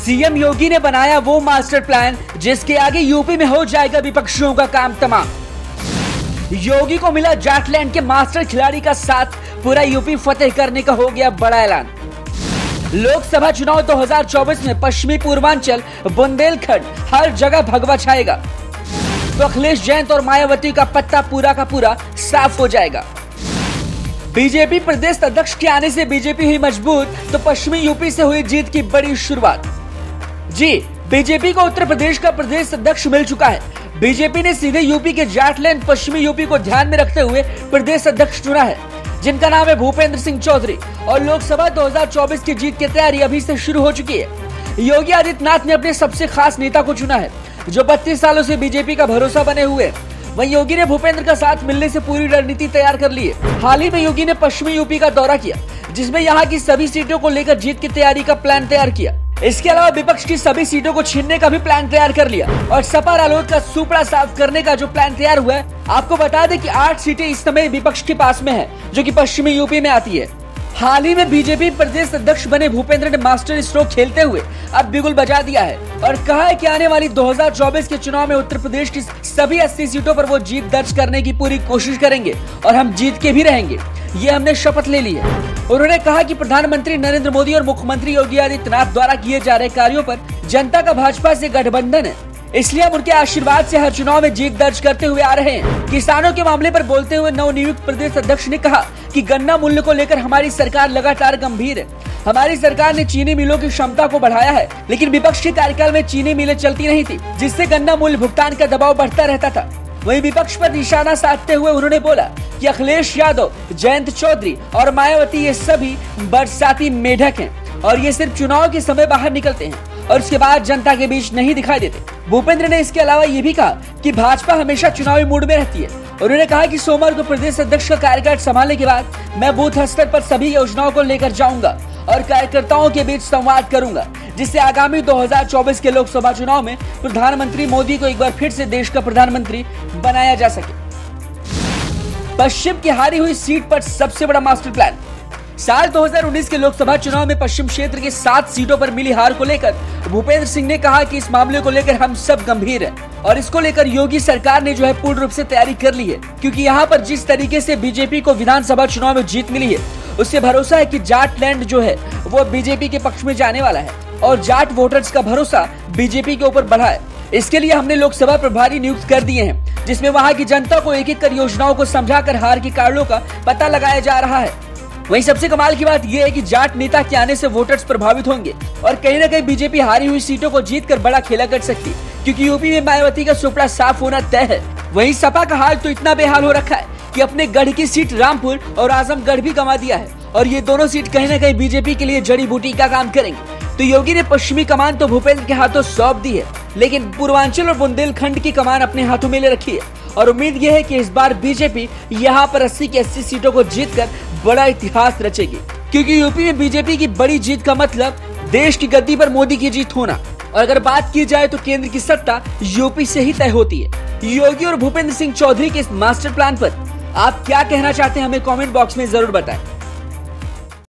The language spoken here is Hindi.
सीएम योगी ने बनाया वो मास्टर प्लान जिसके आगे यूपी में हो जाएगा विपक्षियों का काम तमाम। योगी को मिला जाटलैंड के मास्टर खिलाड़ी का साथ, पूरा यूपी फतेह करने का हो गया बड़ा ऐलान। लोकसभा चुनाव 2024 में पश्चिमी पूर्वांचल, बुंदेलखंड हर जगह भगवा छाएगा तो अखिलेश जैन और मायावती का पत्ता पूरा का पूरा साफ हो जाएगा। बीजेपी प्रदेश अध्यक्ष के आने से बीजेपी हुई मजबूत तो पश्चिमी यूपी से हुई जीत की बड़ी शुरुआत। जी, बीजेपी को उत्तर प्रदेश का प्रदेश अध्यक्ष मिल चुका है। बीजेपी ने सीधे यूपी के जाटलैंड पश्चिमी यूपी को ध्यान में रखते हुए प्रदेश अध्यक्ष चुना है, जिनका नाम है भूपेंद्र सिंह चौधरी। और लोकसभा 2024 की जीत की तैयारी अभी से शुरू हो चुकी है। योगी आदित्यनाथ ने अपने सबसे खास नेता को चुना है, जो 32 सालों से बीजेपी का भरोसा बने हुए हैं। वहीं योगी ने भूपेंद्र का साथ मिलने से पूरी रणनीति तैयार कर ली है। हाल ही में योगी ने पश्चिमी यूपी का दौरा किया, जिसमें यहाँ की सभी सीटों को लेकर जीत की तैयारी का प्लान तैयार किया। इसके अलावा विपक्ष की सभी सीटों को छीनने का भी प्लान तैयार कर लिया और सपा रालोद का सुपड़ा साफ करने का जो प्लान तैयार हुआ है। आपको बता दें कि 8 सीटें इस समय विपक्ष के पास में है, जो कि पश्चिमी यूपी में आती है। हाल ही में बीजेपी प्रदेश अध्यक्ष बने भूपेंद्र ने मास्टर स्ट्रोक खेलते हुए अब बिगुल बजा दिया है और कहा है कि आने वाली 2024 के चुनाव में उत्तर प्रदेश की सभी 80 सीटों पर वो जीत दर्ज करने की पूरी कोशिश करेंगे और हम जीत के भी रहेंगे। ये हमने शपथ ले ली है। उन्होंने कहा कि प्रधानमंत्री नरेंद्र मोदी और मुख्यमंत्री योगी आदित्यनाथ द्वारा किए जा रहे कार्यों पर जनता का भाजपा से गठबंधन है, इसलिए हम उनके आशीर्वाद से हर चुनाव में जीत दर्ज करते हुए आ रहे हैं। किसानों के मामले पर बोलते हुए नवनियुक्त प्रदेश अध्यक्ष ने कहा कि गन्ना मूल्य को लेकर हमारी सरकार लगातार गंभीर है। हमारी सरकार ने चीनी मिलों की क्षमता को बढ़ाया है, लेकिन विपक्ष के कार्यकाल में चीनी मिलें चलती नहीं थी, जिससे गन्ना मूल्य भुगतान का दबाव बढ़ता रहता था। वहीं विपक्ष पर निशाना साधते हुए उन्होंने बोला कि अखिलेश यादव, जयंत चौधरी और मायावती ये सभी बरसाती मेढक हैं और ये सिर्फ चुनाव के समय बाहर निकलते हैं और उसके बाद जनता के बीच नहीं दिखाई देते। भूपेंद्र ने इसके अलावा ये भी कहा कि भाजपा हमेशा चुनावी मूड में रहती है। उन्होंने कहा कि सोमवार को प्रदेश अध्यक्ष का कार्यकाल संभालने के बाद मैं बूथ स्तर पर सभी योजनाओं को लेकर जाऊंगा और कार्यकर्ताओं के बीच संवाद करूंगा, जिससे आगामी 2024 के लोकसभा चुनाव में प्रधानमंत्री मोदी को एक बार फिर से देश का प्रधानमंत्री बनाया जा सके। पश्चिम की हारी हुई सीट पर सबसे बड़ा मास्टर प्लान। साल 2019 के लोकसभा चुनाव में पश्चिम क्षेत्र के 7 सीटों पर मिली हार को लेकर भूपेंद्र सिंह ने कहा कि इस मामले को लेकर हम सब गंभीर हैं और इसको लेकर योगी सरकार ने जो है पूर्ण रूप से तैयारी कर ली है, क्योंकि यहाँ पर जिस तरीके से बीजेपी को विधानसभा चुनाव में जीत मिली है, उससे भरोसा है कि जाटलैंड जो है वो बीजेपी के पक्ष में जाने वाला है और जाट वोटर्स का भरोसा बीजेपी के ऊपर बढ़ा है। इसके लिए हमने लोकसभा प्रभारी नियुक्त कर दिए हैं, जिसमें वहाँ की जनता को एक एक कर योजनाओं को समझाकर हार के कारणों का पता लगाया जा रहा है। वहीं सबसे कमाल की बात यह है कि जाट नेता के आने से वोटर्स प्रभावित होंगे और कहीं न कहीं बीजेपी हारी हुई सीटों को जीतकर बड़ा खेला कर सकती है, क्योंकि यूपी में मायावती का सुपड़ा साफ होना तय है। वहीं सपा का हाल तो इतना बेहाल हो रखा है कि अपने गढ़ की सीट रामपुर और आजमगढ़ भी गंवा दिया है और ये दोनों सीट कहीं न कहीं बीजेपी के लिए जड़ी बूटी का काम करेंगे। तो योगी ने पश्चिमी कमान तो भूपेंद्र के हाथों सौंप दी है, लेकिन पूर्वांचल और बुंदेलखंड की कमान अपने हाथों में ले रखी है और उम्मीद यह है कि इस बार बीजेपी यहाँ पर 80 की 80 सीटों को जीतकर बड़ा इतिहास रचेगी, क्योंकि यूपी में बीजेपी की बड़ी जीत का मतलब देश की गद्दी पर मोदी की जीत होना। और अगर बात की जाए तो केंद्र की सत्ता यूपी से ही तय होती है। योगी और भूपेंद्र सिंह चौधरी के इस मास्टर प्लान पर आप क्या कहना चाहते हैं, हमें कमेंट बॉक्स में जरूर बताएं।